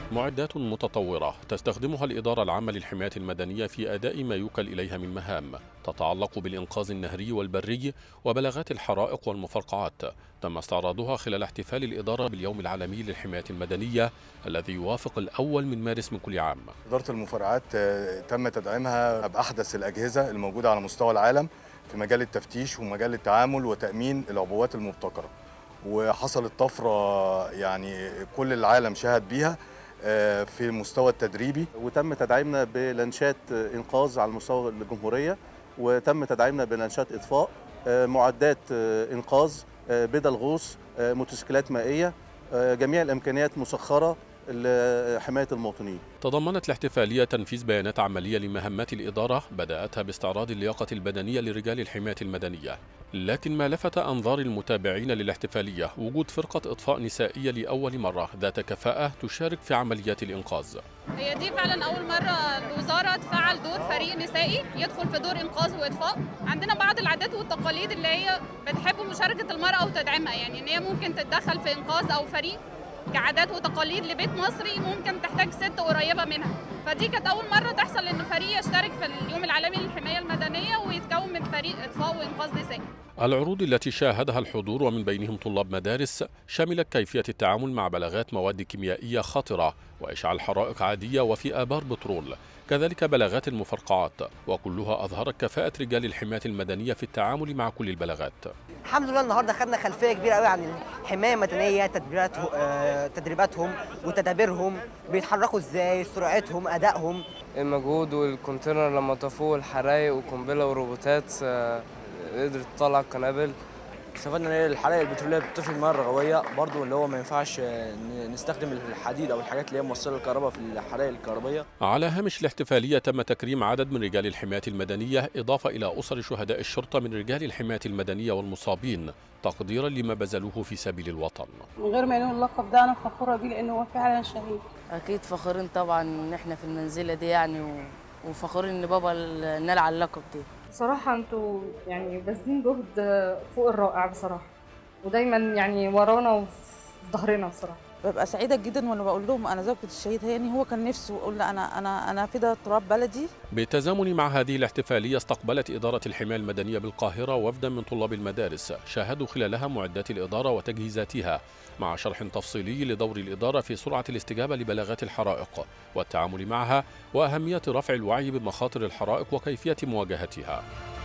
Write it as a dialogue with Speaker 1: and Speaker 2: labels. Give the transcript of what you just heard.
Speaker 1: معدات متطورة تستخدمها الإدارة العامة للحماية المدنية في أداء ما يوكل إليها من مهام تتعلق بالإنقاذ النهري والبري وبلاغات الحرائق والمفرقعات. تم استعراضها خلال احتفال الإدارة باليوم العالمي للحماية المدنية الذي يوافق الأول من مارس من كل عام.
Speaker 2: إدارة المفرقعات تم تدعيمها بأحدث الأجهزة الموجودة على مستوى العالم في مجال التفتيش ومجال التعامل وتأمين العبوات المبتكرة، وحصلت طفرة يعني كل العالم شهد بيها في المستوى التدريبي.
Speaker 3: وتم تدعيمنا بلانشات إنقاذ على مستوى الجمهورية، وتم تدعيمنا بلانشات إطفاء، معدات إنقاذ، بدل غوص، موتوسيكلات مائية، جميع الإمكانيات مسخرة لحماية المواطنين.
Speaker 1: تضمنت الاحتفالية تنفيذ بيانات عملية لمهمات الإدارة بدأتها باستعراض اللياقة البدنية لرجال الحماية المدنية، لكن ما لفت أنظار المتابعين للاحتفالية وجود فرقة إطفاء نسائية لأول مرة ذات كفاءة تشارك في عمليات الإنقاذ.
Speaker 4: هي دي فعلا أول مرة الوزارة تفعل دور فريق نسائي يدخل في دور إنقاذ وإطفاء. عندنا بعض العادات والتقاليد اللي هي بتحب مشاركة المرأة وتدعيمها، يعني إن هي ممكن تتدخل في إنقاذ أو فريق كعادات وتقاليد لبيت مصري ممكن تحتاج ست قريبة منها، فدي كانت أول مرة تحصل إن فريق يشترك في اليوم العالمي للحماية المدنية ويتكون من فريق إطفاء وإنقاذ نسائي.
Speaker 1: العروض التي شاهدها الحضور ومن بينهم طلاب مدارس شملت كيفية التعامل مع بلاغات مواد كيميائية خطرة وإشعال حرائق عادية وفي آبار بترول، كذلك بلاغات المفرقعات، وكلها أظهرت كفاءة رجال الحماية المدنية في التعامل مع كل البلاغات.
Speaker 5: الحمد لله النهارده خدنا خلفيه كبيره قوي عن الحمايه المدنيه، تدريباتهم وتدابيرهم، بيتحركوا ازاي، سرعتهم، ادائهم.
Speaker 6: المجهود والكونتينر لما طفوه الحرايق وقنبله وروبوتات قدرت تطلع القنابل.
Speaker 7: استفدنا ان الحرائق البتروليه بتطفي المياه الرغويه، برضو اللي هو ما ينفعش نستخدم الحديد او الحاجات اللي هي موصله الكهرباء في الحرائق الكهربائيه.
Speaker 1: على هامش الاحتفاليه تم تكريم عدد من رجال الحمايه المدنيه اضافه الى اسر شهداء الشرطه من رجال الحمايه المدنيه والمصابين تقديرا لما بذلوه في سبيل الوطن.
Speaker 8: من غير ما ينول اللقب ده انا فخوره بيه لانه هو فعلا شهيد.
Speaker 9: اكيد فخورين طبعا ان احنا في المنزله دي يعني، وفخورين ان بابا نال على اللقب دي.
Speaker 8: بصراحه انتوا يعني باذلين جهد فوق الرائع بصراحه، ودايما يعني ورانا وفي ظهرنا بصراحه.
Speaker 10: ببقى سعيده جدا وانا بقول لهم انا زوجة الشهيد هاني، هو كان نفسه يقول لا انا فدا تراب بلدي.
Speaker 1: بالتزامن مع هذه الاحتفاليه استقبلت اداره الحمايه المدنيه بالقاهره وفدا من طلاب المدارس شاهدوا خلالها معدات الاداره وتجهيزاتها مع شرح تفصيلي لدور الاداره في سرعه الاستجابه لبلاغات الحرائق والتعامل معها واهميه رفع الوعي بمخاطر الحرائق وكيفيه مواجهتها.